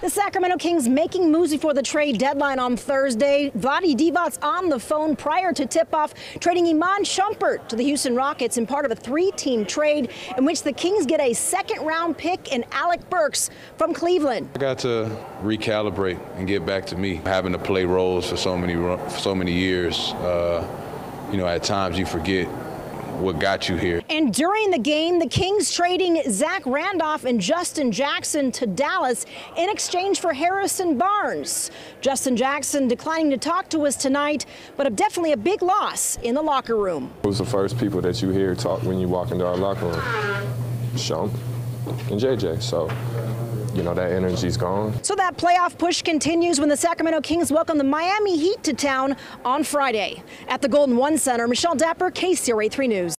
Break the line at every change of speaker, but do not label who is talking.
The Sacramento Kings making moves before the trade deadline on Thursday. Vlade Divac's on the phone prior to tip-off, trading Iman Shumpert to the Houston Rockets in part of a three-team trade in which the Kings get a second-round pick in Alec Burks from Cleveland.
I got to recalibrate and get back to me. Having to play roles for so many years, at times you forget what got you here.
And during the game, the Kings trading Zach Randolph and Justin Jackson to Dallas in exchange for Harrison Barnes. Justin Jackson declining to talk to us tonight, but definitely a big loss in the locker room.
Who's the first people that you hear talk when you walk into our locker room? Shump and JJ. So, that energy's gone.
So that playoff push continues when the Sacramento Kings welcome the Miami Heat to town on Friday. At the Golden One Center, Michelle Dapper, KCRA 3 News.